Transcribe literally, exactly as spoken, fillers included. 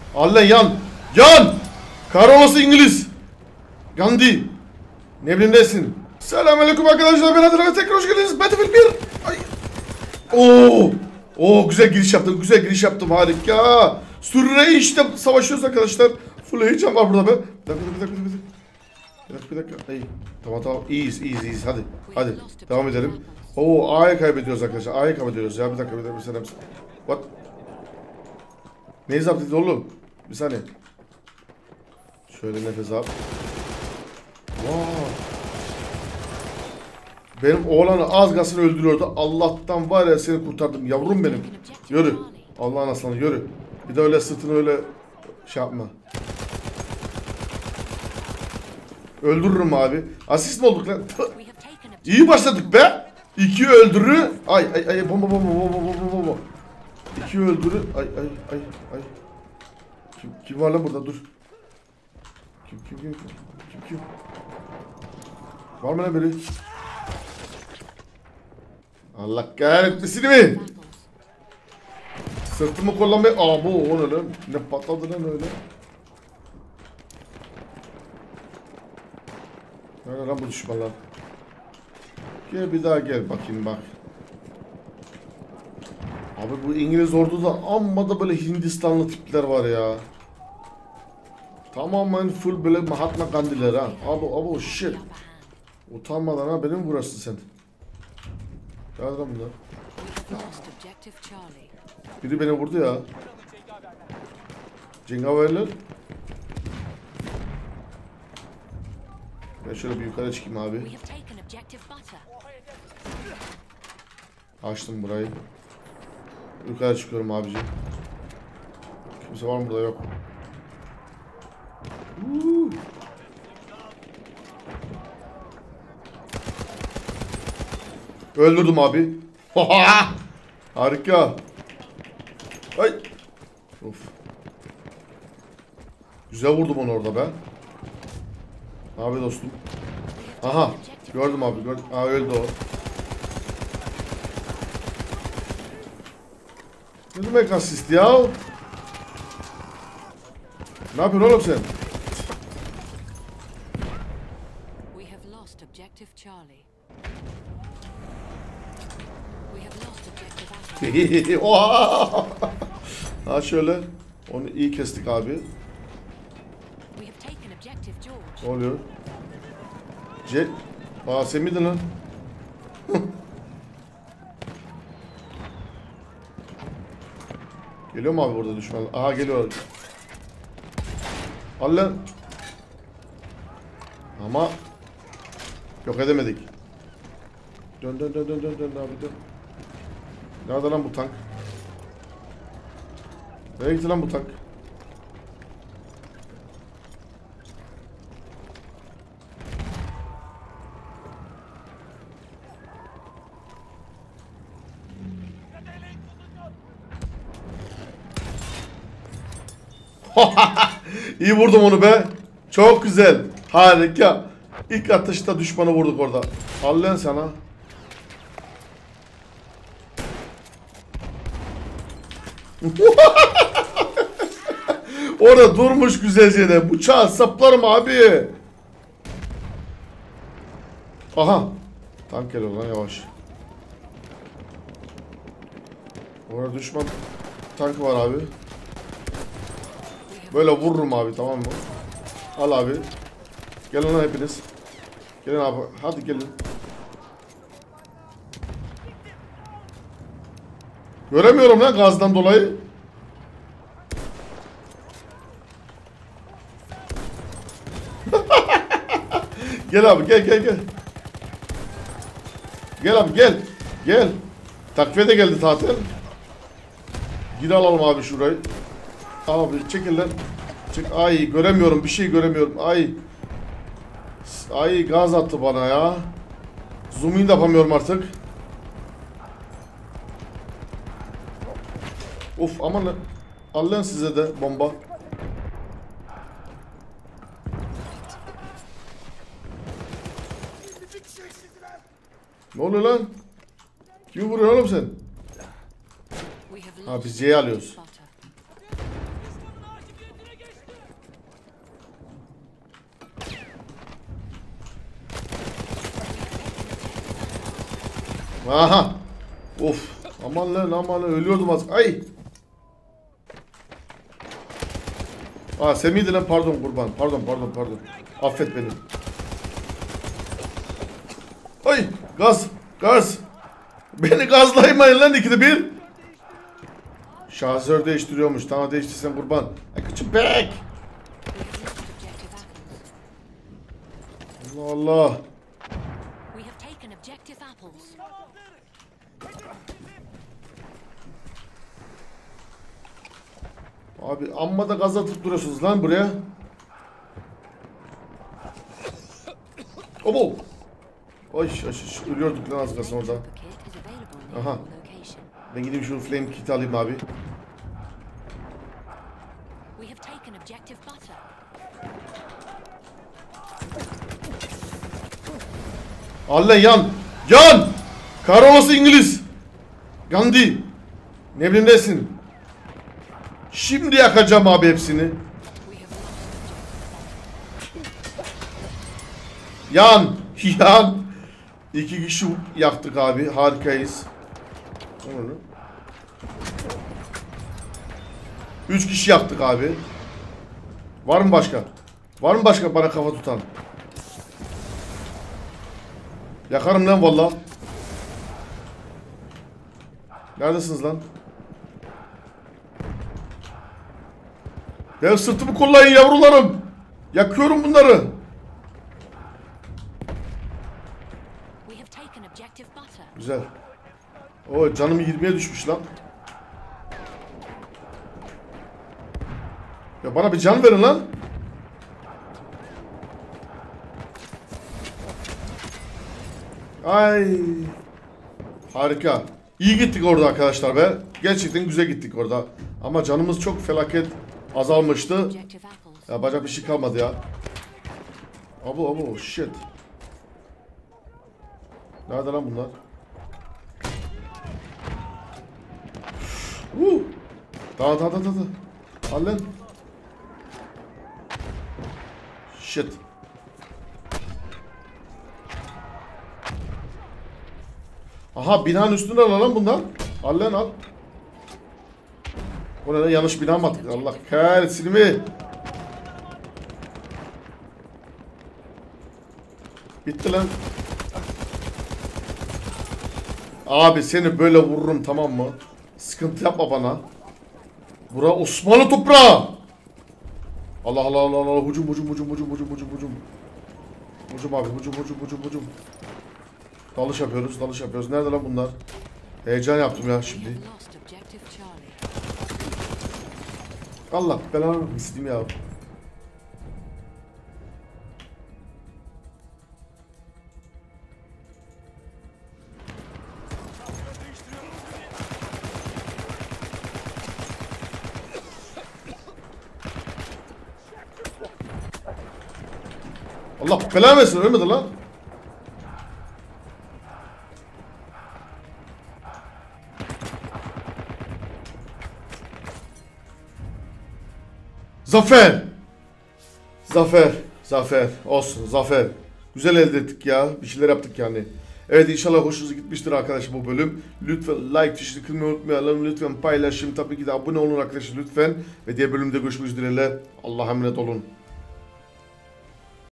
Allah yan. Yan. Kahrolası İngiliz. Gandhi. Ne bileyim nesin? Selamünaleyküm arkadaşlar. Ben Adil ve tekrar hoş geldiniz. Battlefield bir. Ay. Oo. Oo güzel giriş yaptım. Güzel giriş yaptım. Harika. Sürre işte savaşıyoruz arkadaşlar. Full heyecan var burada be. Bir dakika bir dakika bir dakika. Bir dakika bir dakika. Ay. Tamam tamam. İyiyiz iyiyiz iyiyiz. Hadi. Hadi. Devam edelim. Oo A'yı kaybediyoruz arkadaşlar. A'yı kaybediyoruz ya. Bir dakika bir dakika. Bir saniye. What? Neyi zapt edildi oğlum? Bir saniye. Şöyle nefes al. Wow. Benim oğlanı az kalsın öldürüyordu. Allah'tan var ya seni kurtardım. Yavrum benim. Yürü. Allah'ın aslanı yürü. Bir de öyle sırtını öyle şey yapma. Öldürürüm abi. Asist mi olduk lan? İyi başladık be. İki öldürü. Ay ay ay bomba bomba bomba bomba bomba. İki öldürü. Ay ay ay ay. Kim, kim var lan burada dur. Kim kim kim kim kim? Var mı lan biri? Allah kahretmesin mi? Sırtımı kullanmayı... Aa bu o ne lan? Ne patladı lan öyle? Nerede lan bu düşmanlar? Gel bir daha gel bakayım bak. Abi bu İngiliz orduda amma da böyle Hindistanlı tipler var ya. Tamamen full böyle Mahatma Gandhi'ler ha. Abi abi shit. Utanmadan ha benim burası sen. Nerede lan bunlar? Biri beni vurdu ya. Cengaverler. Ben şöyle bir yukarı çıkayım abi. Açtım burayı. Yukarı çıkıyorum abicim. Kimse var mı burada? Yok. Uuu. Öldürdüm abi. Harika. Ay. Of. Güzel vurdum onu orada be. Abi dostum. Aha. Gördüm abi. Gördüm. Aa öldü o. Ne demek asist ya? Ne yapıyorsun oğlum sen? Oha! Ha şöyle. Onu iyi kestik abi. Ne oluyor? C... Aa sen miydin lan? Geliyor mu abi burada düşman? Aha geliyor. Al lan. Ama yok edemedik. Dön dön dön dön dön dön abi dön. Nerede lan bu tank? Nereye gitti lan bu tank? İyi vurdum onu be. Çok güzel. Harika. İlk atışta düşmanı vurduk orada. Al lan sana. Orada durmuş güzelce de. Bıçağı saplarım abi. Aha. Tank geliyor lan yavaş. Orada düşman tankı var abi. Böyle vururum abi tamam mı? Al abi. Gelin lan hepiniz. Gelin abi. Hadi gelin. Göremiyorum lan gazdan dolayı. Gel abi gel gel gel. Gel abi gel. Gel. Takviye de geldi zaten. Gir alalım abi şurayı. Abi çekil lan. Çek. Ay göremiyorum bir şey göremiyorum. Ay. Ay gaz attı bana ya. Zoom in de yapamıyorum artık. Of aman lan. Al lan size de bomba. Ne oluyor lan? Kimi vuruyor oğlum sen? Ha biz C'yi alıyoruz. Aha. Of. Aman lan aman lan ölüyordum az. Ay. Aa sen miydin lan, pardon kurban. Pardon pardon pardon. Affet beni. Ay gaz. Gaz. Beni gazlaymayın lan ikide bir. Şarjör değiştiriyormuş. Tamam değiştirsen kurban. I got you back. Allah Allah. Abi amma da gaz atıp duruyorsunuz lan buraya. Obo. Ay ay ay ölüyorduk lan az kalsın orada. Aha. Ben gideyim şu flame kit alayım abi. Allah yan. Yan. Kahrolası İngiliz. Gandhi. Ne bileyim nesin? Şimdi yakacağım abi hepsini. Yan. Yan. İki kişi yaktık abi. Harikayız. Onu. Üç kişi yaktık abi. Var mı başka? Var mı başka bana kafa tutan? Yakarım lan valla. Neredesiniz lan? Ya sırtımı kollayın yavrularım. Yakıyorum bunları. Güzel. O canım yirmiye düşmüş lan. Ya bana bir can verin lan. Ay. Harika. İyi gittik orada arkadaşlar be. Gerçekten güzel gittik orada. Ama canımız çok felaket azalmıştı. Ya bacak bir şey kalmadı ya. Abo abo shit. Nerede lan bunlar? Uh. Tamam tamam tamam. Al lan. Shit. Aha binanın üstünde lan bunlar. Al lan al. O ne lan, yanlış bina mı attık? Allah kahretsin mi? Bitti lan. Abi seni böyle vururum tamam mı? Sıkıntı yapma bana. Bura Osmanlı toprağı. Allah Allah Allah Allah hucum hucum hucum hucum hucum hucum hucum. Hucum abi hucum hucum hucum hucum. Dalış yapıyoruz dalış yapıyoruz. Nerede lan bunlar? Heyecan yaptım ya şimdi. Allah belanı isteyeyim ya. Allah belanı versin ölmedi lan. Zafer. Zafer. Zafer. Olsun. Zafer. Güzel elde ettik ya. Bir şeyler yaptık yani. Evet inşallah hoşunuza gitmiştir arkadaşlar bu bölüm. Lütfen like tuşunu kırmayı unutmayalım. Lütfen paylaşın. Tabii ki de abone olun arkadaşlar lütfen. Ve diğer bölümde görüşmek üzere. Allah'a emanet olun.